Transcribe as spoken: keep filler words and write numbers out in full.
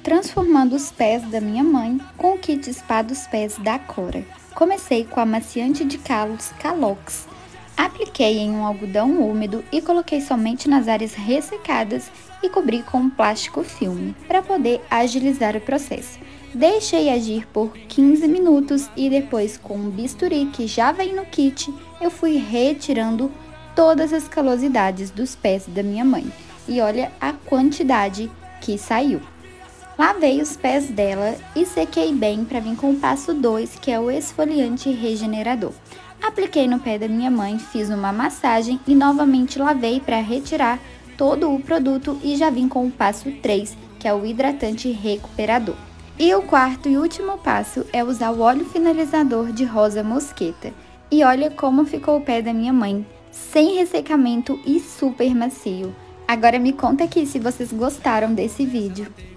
transformando os pés da minha mãe com o kit Spa dos Pés da Cora. Comecei com amaciante de calos Calox. Apliquei em um algodão úmido e coloquei somente nas áreas ressecadas e cobri com um plástico filme, para poder agilizar o processo. Deixei agir por quinze minutos e depois, com um bisturi que já vem no kit, eu fui retirando todas as calosidades dos pés da minha mãe. E olha a quantidade que saiu. Lavei os pés dela e sequei bem para vir com o passo dois, que é o esfoliante regenerador. Apliquei no pé da minha mãe, fiz uma massagem e novamente lavei para retirar todo o produto e já vim com o passo três, que é o hidratante recuperador. E o quarto e último passo é usar o óleo finalizador de rosa mosqueta. E olha como ficou o pé da minha mãe, sem ressecamento e super macio. Agora me conta aqui se vocês gostaram desse vídeo.